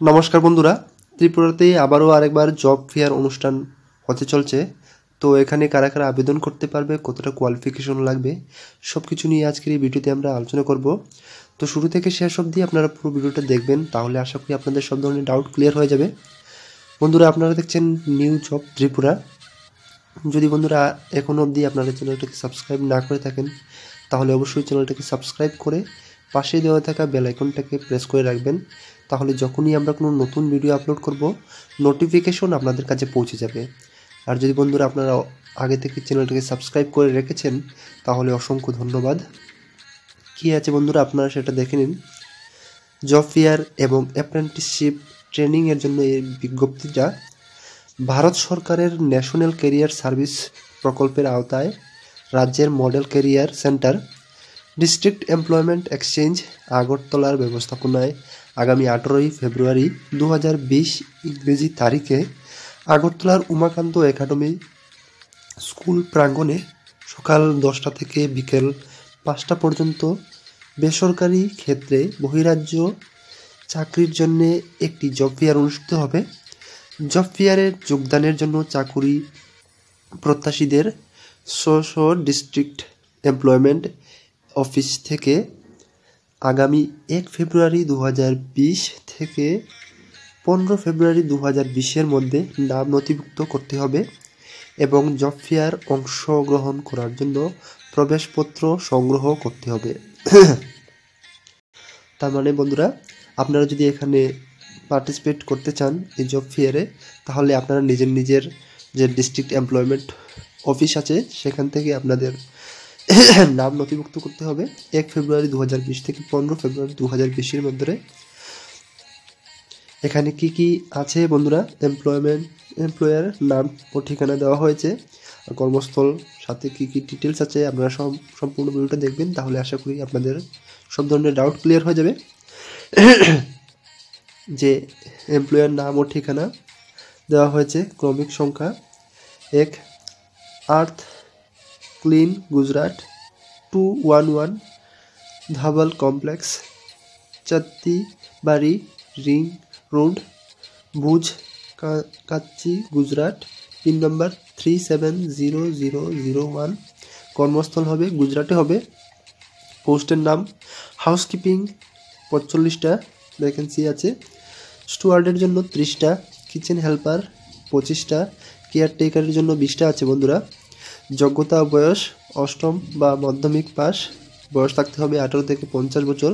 নমস্কার বন্ধুরা, ত্রিপুরাতে আবারও আরেকবার জব ফেয়ার অনুষ্ঠান হতে চলছে। তো এখানে কারা কারা আবেদন করতে পারবে, কতটা কোয়ালিফিকেশন লাগবে, সব কিছু নিয়ে আজকের এই ভিডিওতে আমরা আলোচনা করব। তো শুরু থেকে শেষ অবধি আপনারা পুরো ভিডিওটা দেখবেন, তাহলে আশা করি আপনাদের সব ধরনের ডাউট ক্লিয়ার হয়ে যাবে। বন্ধুরা, আপনারা দেখছেন নিউ জব ত্রিপুরা। যদি বন্ধুরা এখনও অবধি আপনারা চ্যানেলটাকে সাবস্ক্রাইব না করে থাকেন, তাহলে অবশ্যই চ্যানেলটাকে সাবস্ক্রাইব করে পাশে দেওয়া থাকা বেল আইকনটাকে প্রেস করে রাখবেন। তাহলে যখনই আমরা কোনো নতুন ভিডিও আপলোড করব, নোটিফিকেশন আপনাদের কাছে পৌঁছে যাবে। আর যদি বন্ধুরা আপনারা আগে থেকে চ্যানেলটাকে সাবস্ক্রাইব করে রেখেছেন, তাহলে অসংখ্য ধন্যবাদ। কী আছে বন্ধুরা, আপনারা সেটা দেখে নিন। জব ফেয়ার এবং অ্যাপ্রেন্টিসশিপ ট্রেনিংয়ের জন্য এই বিজ্ঞপ্তিটা ভারত সরকারের ন্যাশনাল ক্যারিয়ার সার্ভিস প্রকল্পের আওতায় রাজ্যের model career centre district employment exchange আগরতলার ব্যবস্থাপনায় আগামী 18ই ফেব্রুয়ারি 2020 ইংরেজি তারিখে আগরতলার উমাকান্ত একাডেমি স্কুল প্রাঙ্গণে সকাল 10টা থেকে বিকেল 5টা পর্যন্ত বেসরকারি ক্ষেত্রে বহিরাজ্য চাকরির জন্য একটি জব ফেয়ার অনুষ্ঠিত হবে। জব ফেয়ারে যোগদানের জন্য চাকুরি প্রত্যাশীদের স্ব ডিস্ট্রিক্ট এমপ্লয়মেন্ট অফিস থেকে আগামী 1 ফেব্রুয়ারি 2020 থেকে 15 ফেব্রুয়ারি 2020-এর মধ্যে নাম নথিভুক্ত করতে হবে এবং জব ফেয়ার অংশগ্রহণ করার জন্য প্রবেশপত্র সংগ্রহ করতে হবে। তার মানে বন্ধুরা, আপনারা যদি এখানে পার্টিসিপেট করতে চান এই জব ফেয়ারে, তাহলে আপনারা নিজের যে ডিস্ট্রিক্ট এমপ্লয়মেন্ট অফিস আছে সেখান থেকে আপনাদের নাম নথিভুক্ত করতে হবে 1 ফেব্রুয়ারি 2020 থেকে 15 ফেব্রুয়ারি 2020-এর মধ্যে। এখানে কি কি আছে বন্ধুরা, এমপ্লয়ার নাম ও ঠিকানা দেওয়া হয়েছে, কর্মস্থল সাথে কি কি ডিটেলস আছে। আপনারা সম্পূর্ণ ভিডিওটা দেখবেন, তাহলে আশা করি আপনাদের সব ধরনের ডাউট ক্লিয়ার হয়ে যাবে। যে এমপ্লয়ার নাম ও ঠিকানা দেওয়া হয়েছে, ক্রমিক সংখ্যা 1, earth clean Gujarat 211 Dhaval complex, চাত্তি বাড়ি ring road, Bhuj Kachchh Gujarat, pin number 370001। কর্মস্থল হবে গুজরাটে হবে। পোস্টের নাম হাউসকিপিং 45টা ভ্যাকেন্সি আছে, স্টুয়ার্ডের জন্য 30টা, কিচেন হেল্পার 25টা, কেয়ারটেকারের জন্য 20টা আছে বন্ধুরা। যোগ্যতা বয়স অষ্টম বা মাধ্যমিক পাস, বয়স থাকতে হবে 18 থেকে 50 বছর।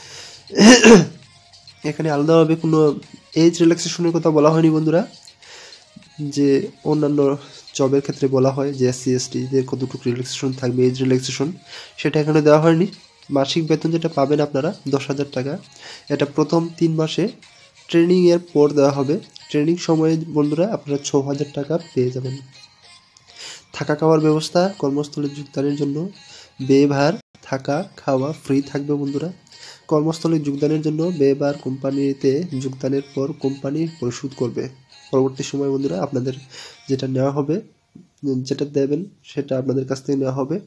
এখানে আলাদাভাবে কোনো এজ রিল্যাক্সেশনের কথা বলা হয়নি বন্ধুরা, যে অন্যান্য জবের ক্ষেত্রে বলা হয় যে SC STদের কতটুকু রিল্যাক্সেশন থাকবে, এজ রিল্যাক্সেশন, সেটা এখানে দেওয়া হয়নি। মাসিক বেতন যেটা পাবেন আপনারা 10,000 টাকা, এটা প্রথম 3 মাসে ট্রেনিংয়ের পর দেওয়া হবে। ট্রেনিং সময়ে বন্ধুরা আপনারা 6,000 টাকা পেয়ে যাবেন। থাকা খাওয়ার ব্যবস্থা কর্মস্থলে যোগদানের জন্য ব্যয়ভার থাকা খাওয়া ফ্রি থাকবে বন্ধুরা। কর্মস্থলে যোগদানের জন্য ব্যয়ভার কোম্পানিতে যোগদানের পর কোম্পানি পরিশোধ করবে। পরবর্তী সময় বন্ধুরা আপনাদের যেটা নেওয়া হবে, যেটা দেবেন সেটা আপনাদের কাছ থেকে নেওয়া হবে।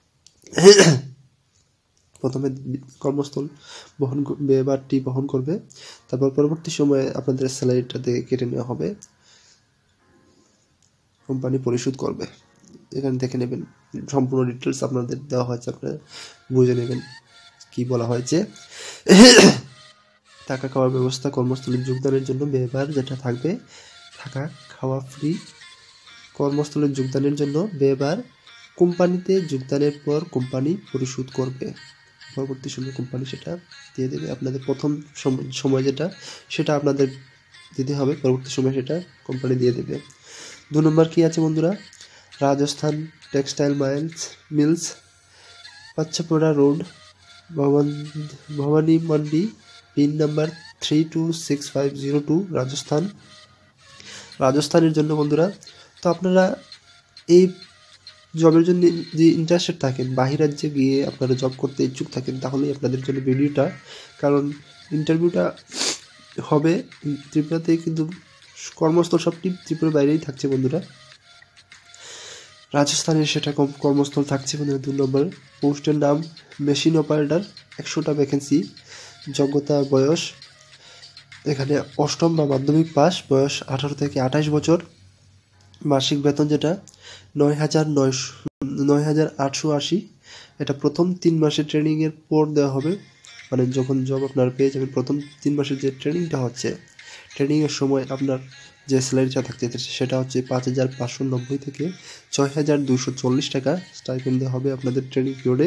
প্রথমে কর্মস্থল ব্যয়ভারটি বহন করবে, তারপর পরবর্তী সময়ে আপনাদের স্যালারিটা থেকে কেটে নেওয়া হবে, কোম্পানি পরিশোধ করবে। এখানে দেখে নেবেন সম্পূর্ণ ডিটেলস আপনাদের দেওয়া হয়েছে, আপনারা বুঝে নেবেন কি বলা হয়েছে। থাকা খাওয়ার ব্যবস্থা কর্মস্থলে যোগদানের জন্য ব্যয়ভার যেটা থাকবে, থাকা খাওয়া ফ্রি। কর্মস্থলে যোগদানের জন্য ব্যয়ভার কোম্পানিতে যোগদানের পর কোম্পানি পরিশোধ করবে। পরবর্তী সময় কোম্পানি সেটা দিয়ে দেবে। আপনাদের প্রথম সময় যেটা সেটা আপনাদের দিতে হবে, পরবর্তী সময় সেটা কোম্পানি দিয়ে দেবে। 2 নম্বর কি আছে বন্ধুরা, Rajasthan textile mills, Pachpadra road, Bhawani Mandi, pin number 326502, রাজস্থানের জন্য বন্ধুরা। তো আপনারা এই জবের জন্য যে ইন্টারেস্টেড থাকেন, বাহির রাজ্যে গিয়ে আপনারা জব করতে ইচ্ছুক থাকেন, তাহলেই আপনাদের জন্য ভিডিওটা, কারণ ইন্টারভিউটা হবে ত্রিপুরাতে, কিন্তু কর্মস্থল সবটি ত্রিপুরার বাইরেই থাকছে বন্ধুরা। রাজস্থানের সেটা কর্মস্থল থাকছে বন্ধুরা। 2 নম্বর পোস্টের নাম মেশিন অপারেটর, 100টা ভ্যাকেন্সি। যোগ্যতা বয়স এখানে অষ্টম বা মাধ্যমিক পাস, বয়স 18 থেকে 28 বছর, মাসিক বেতন যেটা 9,880, এটা প্রথম 3 মাসের ট্রেনিংয়ের পর দেওয়া হবে। মানে যখন জব আপনারা পেয়ে যাবেন, প্রথম 3 মাসের যে ট্রেনিংটা হচ্ছে, ট্রেনিংয়ের সময় আপনার যে স্যালারিটা থাকতে সেটা হচ্ছে 5,590 থেকে 6,240 টাকা স্টাইপেন্ড দেওয়া হবে আপনাদের ট্রেনিং পিরিয়ডে।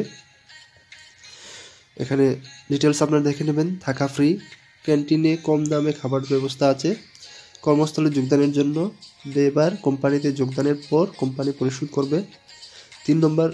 এখানে ডিটেলস আপনারা দেখে নেবেন। থাকা ফ্রি, ক্যান্টিনে কম দামে খাবার ব্যবস্থা আছে। কর্মস্থলে যোগদানের জন্য লেবার কোম্পানিতে যোগদানের পর কোম্পানি পরিশোধ করবে। 3 নম্বর,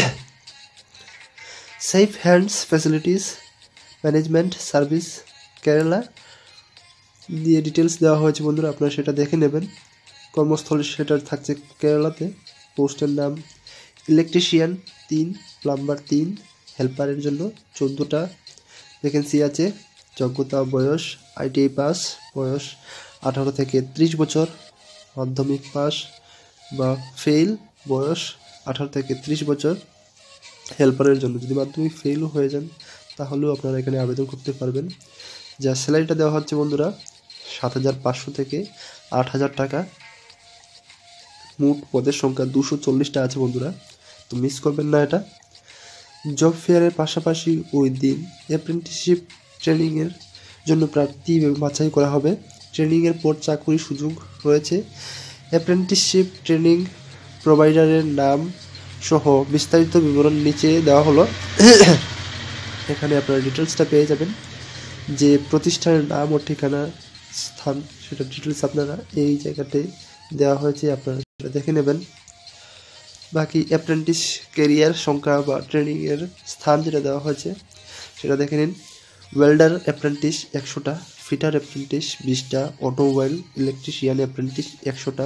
safe hands facilities management service Kerala দিয়ে ডিটেলস দেওয়া হয়েছে বন্ধুরা, আপনারা সেটা দেখে নেবেন। কর্মস্থলে সেটা থাকছে কেরালাতে। পোস্টের নাম ইলেকট্রিশিয়ান 3, প্লাম্বার 3, হেল্পারের জন্য 14টা ভ্যাকেন্সি আছে। যোগ্যতা বয়স ITI পাস, বয়স 18 থেকে 30 বছর, মাধ্যমিক পাস বা ফেল, বয়স 18 থেকে 30 বছর। হেল্পারের জন্য যদি মাধ্যমিক ফেলও হয়ে যান তাহলেও আপনারা এখানে আবেদন করতে পারবেন। যা স্যালারিটা দেওয়া হচ্ছে বন্ধুরা 7,500 থেকে 8,000 টাকা। মোট পদের সংখ্যা 240টা আছে বন্ধুরা, তো মিস করবেন না এটা। জব ফেয়ারের পাশাপাশি ওই দিন অ্যাপ্রেন্টিসশিপ ট্রেনিংয়ের জন্য প্রার্থী বাছাই করা হবে। ট্রেনিংয়ের পর চাকরির সুযোগ রয়েছে। অ্যাপ্রেন্টিসশিপ ট্রেনিং প্রোভাইডারের নাম সহ বিস্তারিত বিবরণ নিচে দেওয়া হলো। এখানে আপনারা ডিটেলসটা পেয়ে যাবেন, যে প্রতিষ্ঠানের নাম ও ঠিকানা, স্থান, সেটা ডিটেলস আপনারা এই জায়গাতে দেওয়া হয়েছে, আপনারা সেটা দেখে নেবেন। বাকি অ্যাপ্রেন্টিস ক্যারিয়ার সংখ্যা বা ট্রেনিংয়ের স্থান যেটা দেওয়া হয়েছে সেটা দেখে নিন। ওয়েল্ডার অ্যাপ্রেন্টিস 100টা, ফিটার অ্যাপ্রেন্টিস 20টা, অটোমোবাইল ইলেকট্রিশিয়ান অ্যাপ্রেন্টিস 100টা।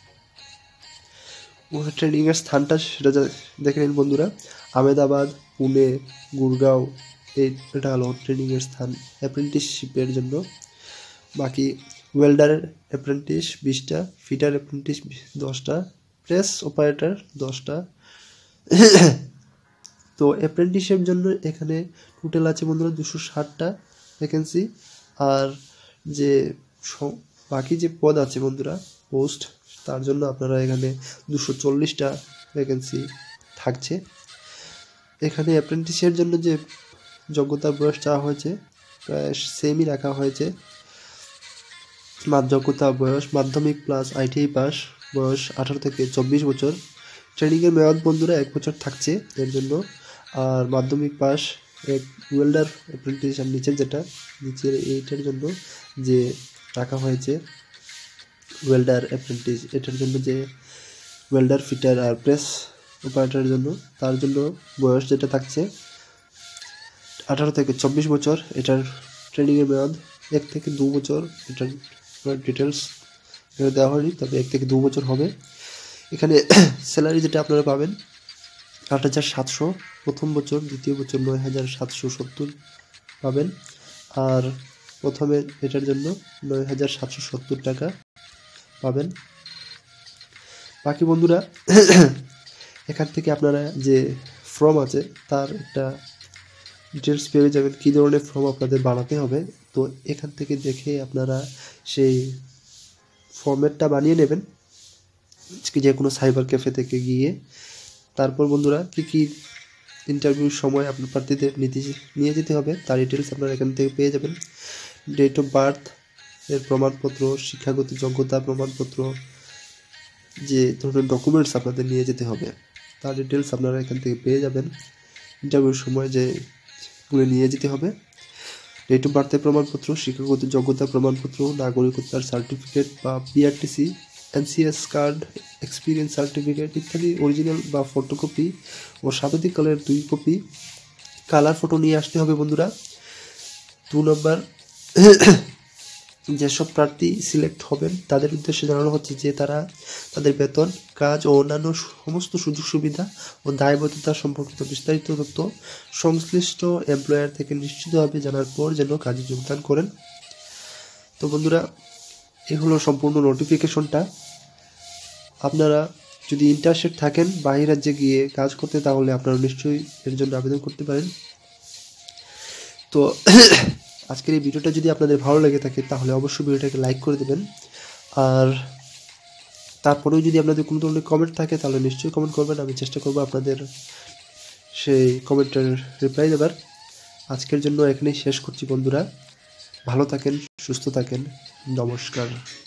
ট্রেনিংয়ের স্থানটা সেটা দেখে নিন বন্ধুরা। আহমেদাবাদ, পুনে, গুরগাঁও, এটা হলো ট্রেনিংয়ের স্থান অ্যাপ্রেন্টিসশিপের জন্য। বাকি ওয়েল্ডারের অ্যাপ্রেন্টিস 20টা, ফিটার অ্যাপ্রেন্টিস 10টা, প্রেস অপারেটর 10টা। তো অ্যাপ্রেন্টিসের জন্য এখানে টোটাল আছে বন্ধুরা 260টা ভ্যাকেন্সি। আর যে বাকি যে পদ আছে বন্ধুরা, পোস্ট, তার জন্য আপনারা এখানে 240টা ভ্যাকেন্সি থাকছে। এখানে অ্যাপ্রেন্টিসের জন্য যে যোগ্যতার বয়স চাওয়া হয়েছে প্রায় সেমই রাখা হয়েছে। যোগ্যতা বয়স মাধ্যমিক প্লাস ITI পাস, বয়স 18 থেকে 24 বছর। ট্রেনিংয়ের মেয়াদ বন্ধুরা 1 বছর থাকছে এর জন্য। আর মাধ্যমিক পাস, এক ওয়েল্ডার অ্যাপ্রেন্টিস, আর নিচের যেটা নিচের এইটার জন্য যে রাখা হয়েছে ওয়েল্ডার অ্যাপ্রেন্টিস, এটার জন্য যে ওয়েল্ডার, ফিটার আর প্রেস অপারেটরের জন্য, তার জন্য বয়স যেটা থাকছে 18 থেকে 24 বছর। এটার ট্রেনিংয়ের মেয়াদ 1 থেকে 2 বছর। এটার ডিটেলস দেওয়া হয়নি, তবে 1 থেকে 2 বছর হবে। এখানে স্যালারি যেটা আপনারা পাবেন 8,700 প্রথম বছর, দ্বিতীয় বছর 9,770 পাবেন। আর প্রথমে এটার জন্য 9,770 টাকা পাবেন। বাকি বন্ধুরা এখান থেকে আপনারা যে ফর্ম আছে তার একটা ডিটেলস পেয়ে যাবেন, কী ধরনের ফর্ম আপনাদের বানাতে হবে। তো এখান থেকে দেখে আপনারা সেই ফর্মেটটা বানিয়ে নেবেন যে কোনো সাইবার ক্যাফে থেকে গিয়ে। তারপর বন্ধুরা কী কী ইন্টারভিউর সময় আপনার প্রার্থীদের নিয়ে যেতে হবে তার ডিটেলস আপনারা এখান থেকে পেয়ে যাবেন। ডেট অফ বার্থ এর প্রমাণপত্র, শিক্ষাগত যোগ্যতা প্রমাণপত্র, যে ধরনের ডকুমেন্টস আপনাদের নিয়ে যেতে হবে তার ডিটেলস আপনারা এখান থেকে পেয়ে যাবেন। ইন্টারভিউর সময় যেগুলো নিয়ে যেতে হবে, ডেট অফ বার্থের প্রমাণপত্র, শিক্ষাগত যোগ্যতা প্রমাণপত্র, নাগরিকতার সার্টিফিকেট বা PRTC, NCS card, experience certificate ইত্যাদি অরিজিনাল বা ফটোকপি ও স্বাভাবিক কালারের 2 কপি কালার ফটো নিয়ে আসতে হবে বন্ধুরা। 2 নম্বর, যেসব প্রার্থী সিলেক্ট হবেন তাদের উদ্দেশ্যে জানানো হচ্ছে যে তারা তাদের বেতন, কাজ ও অন্যান্য সমস্ত সুযোগ সুবিধা ও দায়বদ্ধতা সম্পর্কিত বিস্তারিত তথ্য সংশ্লিষ্ট এমপ্লয়ার থেকে নিশ্চিতভাবে জানার পর যেন কাজে যোগদান করেন। তো বন্ধুরা এই হলো সম্পূর্ণ নোটিফিকেশনটা। আপনারা যদি ইন্টারেস্টেড থাকেন বাইরের রাজ্যে গিয়ে কাজ করতে, তাহলে আপনারা নিশ্চয়ই এর জন্য আবেদন করতে পারেন। তো আজকের এই ভিডিওটা যদি আপনাদের ভালো লেগে থাকে তাহলে অবশ্যই ভিডিওটাকে লাইক করে দেবেন। আর তারপরেও যদি আপনাদের কোনো ধরনের কমেন্ট থাকে তাহলে নিশ্চয়ই কমেন্ট করবেন, আমি চেষ্টা করব আপনাদের সেই কমেন্টের রিপ্লাই দেবার। আজকের জন্য এখানেই শেষ করছি বন্ধুরা, ভালো থাকেন, সুস্থ থাকেন, নমস্কার।